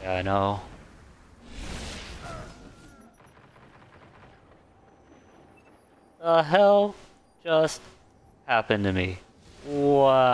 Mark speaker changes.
Speaker 1: Yeah, I know. The hell just happened to me? Wow.